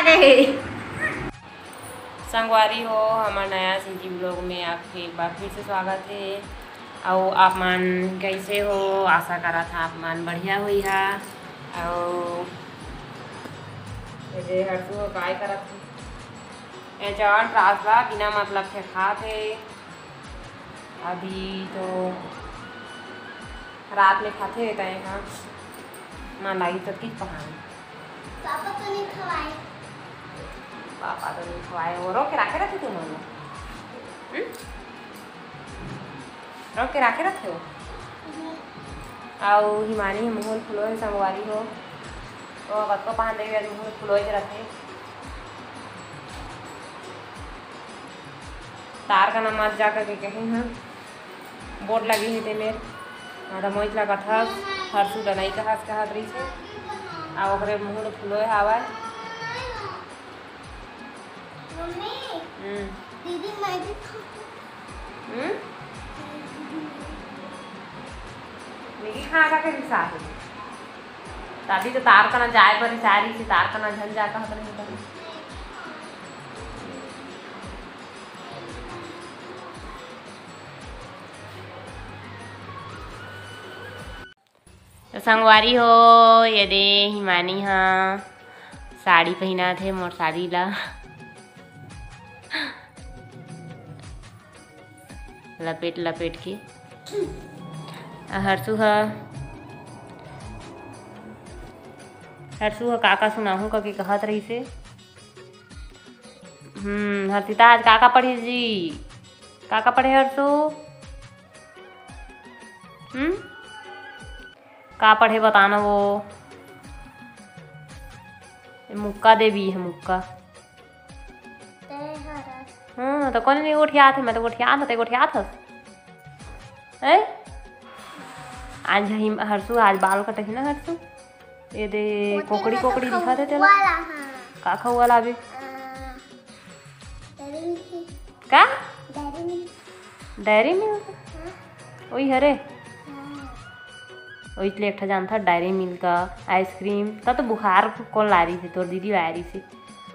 के संगवारी हो हमारा नया सिंधी ब्लॉग में आपके एक बार फिर से स्वागत है। और आप मान कैसे हो, आशा करा था आप मान बढ़िया हुई है। और हरसू काय करत जवान ट्रांसला बिना मतलब के खाते। अभी तो रात में खाते रहता है। हाँ माँ लाई तो किस पकाए पापा तो नहीं खवाए। पापा तो नहीं खवाए। वो रोक के रखे रहते तुम लोग, रोक के रखे रहते हो। और हिमानी मुँह फुलो है संगवारी हो तो बच्चों पहन देगी मुँह फुलो रखे। तार का नमाज जा करके कहीं हाँ बोर्ड लगी है मेरे तो मोच लगा था हरसू डनाई का हंस कहा रही से आ ओकरे मुँह फुलो हवा। दीदी मैगी मैगी खा के रिसा है तभी तो तार का ना जाए पर सारी से तार का ना झन जा कहा नहीं कर। तो संगवारी हो ये दे हिमानी हाँ साड़ी पहना थे मोर साड़ी ला लपेट लपेट के। हरसू काका सुनाहू का के कहत रही से। हर्षिता आज काका पढ़ी जी, काका पढ़े हरसू का पढ़े बताना। वो मुक्का देवी है मुक्का। तो कौन नहीं उठिया थे, मैं तो उठिया था तेरे उठिया था। आज हरसू आज बाल कटे ना हरसू ये दे कोकड़ी कोकड़ी दिखा दे तेला का खाऊ वाला अभी का डायरी मिल्क वही हरे वही इसलिए एक जान था डायरी मिल्क का आइसक्रीम का। तो बुखार कौन ला रही थी तोर दीदी ला रही थी।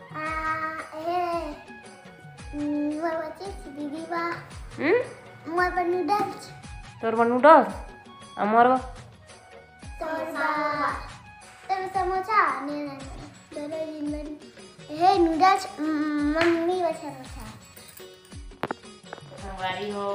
तोर बा नूडल्स अमर समोसा हे नूडल्स मम्मी बचा संगवारी हो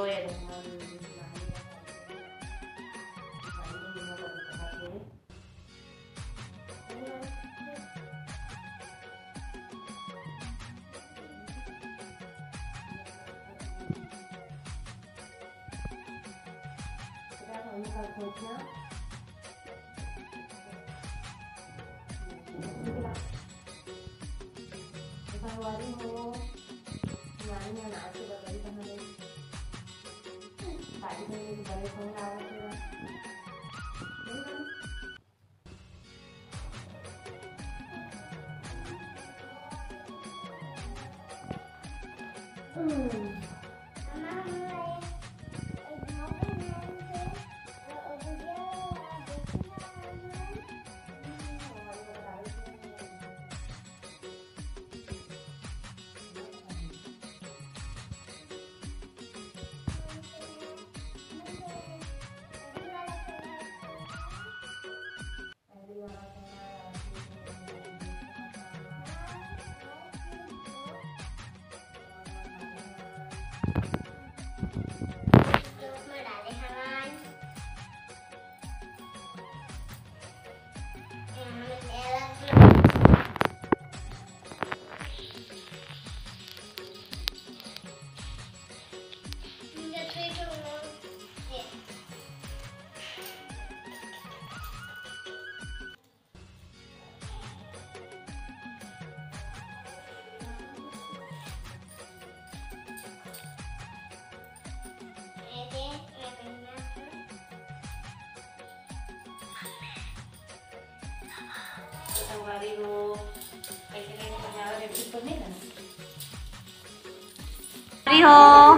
हो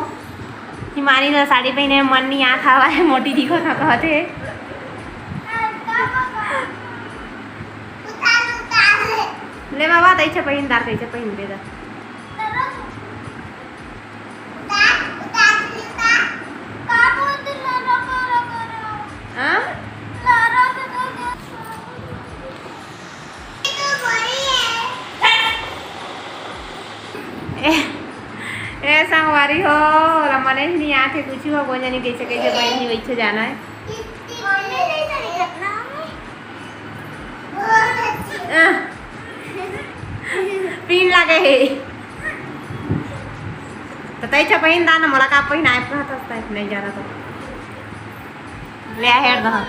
हिमानी तो साड़ी पहने मन नहीं आता हुआ है मोटी दिखो था कहते ले बाबा तैसे पहिन दार कैसे पहिन दे दा हाँ ए संगवारी हो मने नहीं आते कुछ हो बोल जानी कैसे कैसे बहनी वैसे जाना है पीन लगे है तो तैसे पहिन दाना मोला का पहिन आए रहता नहीं जाना तो ले हेड दा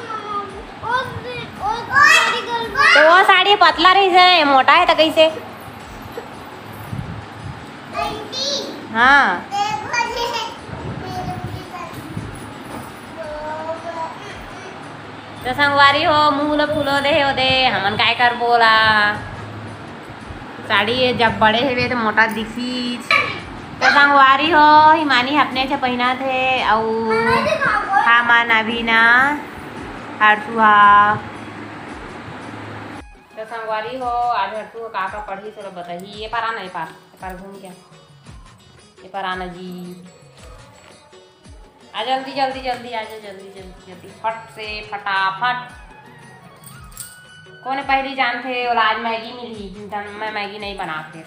तो वो साड़ी पतला रही है मोटा है तो कैसे हाँ तो संगवारी हो मुँह फूलो दे हो दे हमन काय कर बोला साड़ी जब बड़े हुए तो मोटा दिखी तो संगवारी हो हिमानी अपने से पहना थे और हामान अभी ना हरसुहा तो संगवारी हो आज हरसु का पढ़ी चलो बताइए ये पर आना ये पर घूम क्या ये पर आना जी आ जल्दी जल्दी जल्दी आ जाओ जल्दी जल्दी जल्दी फट से फटाफट कौन पहली जान थे और आज मैगी मिली मैं मैगी नहीं बना फिर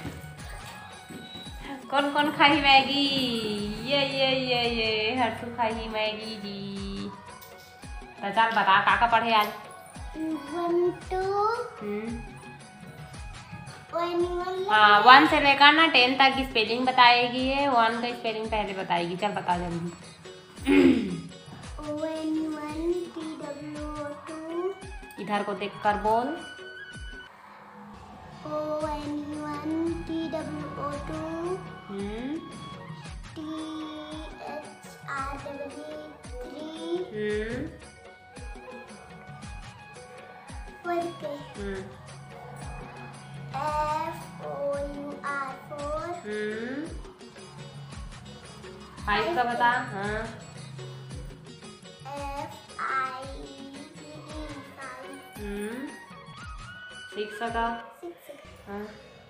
कौन कौन खाई मैगी ये हरसु खाई मैगी जी तो चल बता का पढ़े आज 1 2 हाँ 1 से लेकर ना 10 तक की स्पेलिंग बताएगी ये 1 का स्पेलिंग पहले बताएगी चल बता जल्दी इधर को देख कर बोल फाइव का बता हाँ 6 का हाँ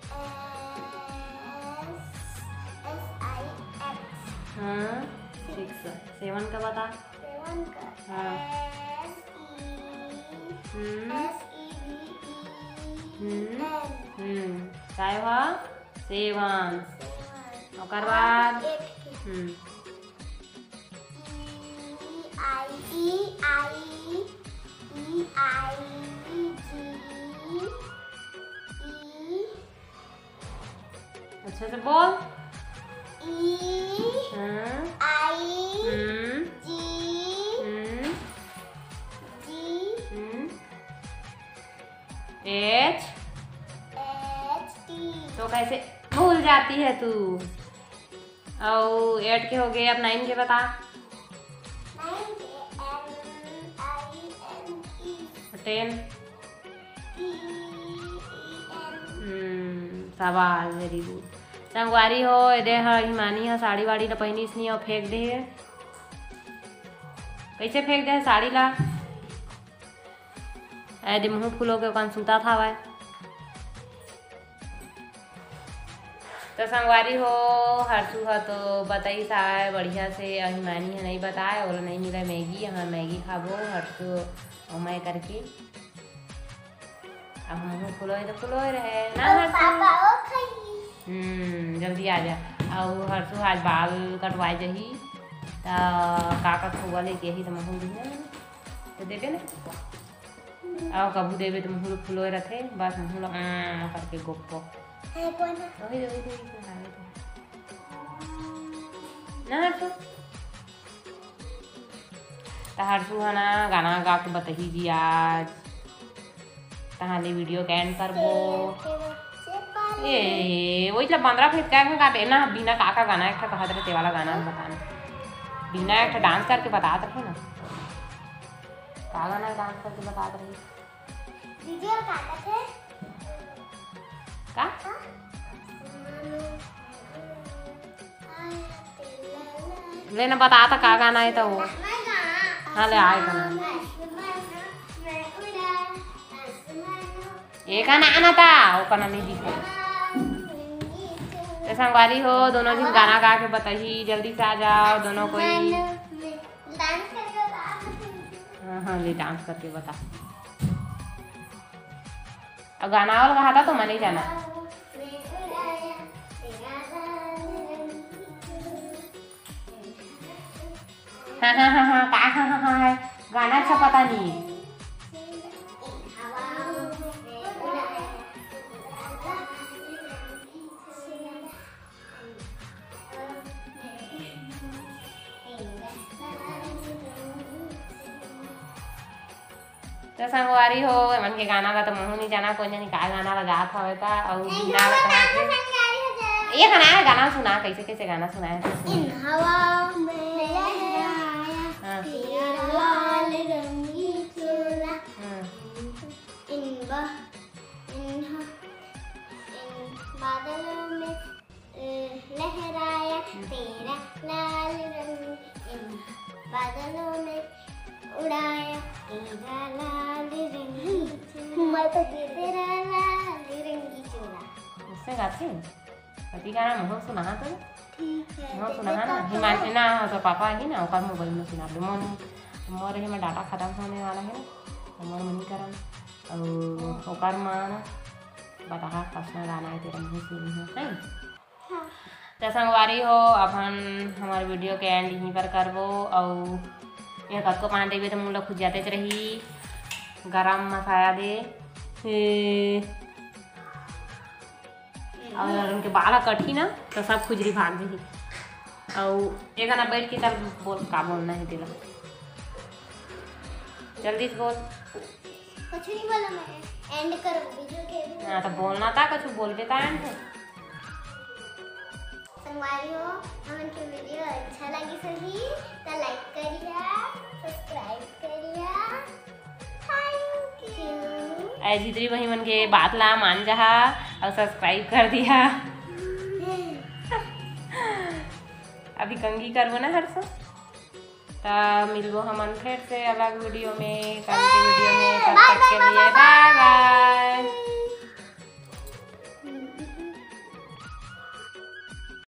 हाँ 6 7 का बता हाँ काय हुआ 7 ओकर बाद अच्छा से बोल H तो कैसे भूल जाती है तू और 8 के हो गए अब 9 के बता 10 सवाल वेरी गुड संगवारी हो दे हिमानी है साड़ी वाड़ी ला पहनी नहीं और फेंक दे कैसे फेंक दे साड़ी ला ऐसे मुँह फूलो के कौन सूता था वह तो संगवारी हो हरसू है तो बताई सा बढ़िया से हिमानी है नहीं बताए और नहीं मिला मैगी हमें मैगी खाबो हरसू और मैं करके अब मुँह फुलो तो फुलो रहे ना हरसू जल्दी आ जा और हरसू आज बाल कटवाए जही तो काका खुआ लेके ही तो मुँह दिए तो देवे ना और कबू देवे तो मुँह फुलो रखे बस मुँह करके गोपो ना हरसू तो हरसू है ना गाना गा के बताही जी आज तहाले वीडियो के एंड करबो ए वही 15 फीट का गाते ना बिना काका गाना एक कहत रहे वाला गाना बताना बिना एक डांस करके बतात रहे ना का गाना डांस करके बतात रहे वीडियो काटा थे का लेना बता था का गाना है तो वो हाँ ले आए गाना एक गाना आना था वो गाना नहीं दिखा। तो संगवारी हो दोनों दिन गाना गा के बताही, जल्दी से आ जाओ दोनों कोई। हाँ ले डांस करके बता। अब गाना और कहा था तो मैं नहीं जाना। हाँ गाना अच्छा पता नहीं। तो संगवारी हो मन के गाना का तो महू नहीं जाना, कोई नहीं का गाना लगा था होता और बिना ये गाना सुना कैसे कैसे गाना सुनाया इन हवा में लहराया तेरा लाल रंगी चोला, इन बादलों में लहराया तेरा लाल रंग, इन बादलों में उड़ाया तेरा लाल रंगी चोला, तेरा लाल रंगी चोला। उससे गाते पति गाना महू सुना तो ठीक है महू सुना ना हिमांशु ना तो पापा ही ना ओकर मोबाइल में सुना दे। मोन मोर ही में डाटा खत्म होने वाला है तो मोर मनी करन और ओकर मान बता पर्सनल गाना है तेरा महू सुनी है नहीं। हाँ तो संगवारी हो अपन हमारे वीडियो के एंड यहीं पर करबो और ये कद को पानी देवे तो मुँह खुद जाते रही गरम मसाला दे और उनके बाला कटी ना तो सब खुजरी भाग गई। और एक गाना बैठ के चल बोल का बोलना है तेरा जल्दी से बोल। कुछ नहीं बोला मैंने, एंड करो वीडियो के। हाँ तो बोलना था कुछ बोल देता है संगवारी हो हमन के वीडियो अच्छा लगी सही तो लाइक करिया, सब्सक्राइब करिया। Thank you. जितनी वही मन के बात ला मान जा और सब्सक्राइब कर दिया। अभी कंगी करबो ना हर सब तो मिलबो हमन फिर से अलग वीडियो में, कल के वीडियो में। तब तक के लिए बाय बाय।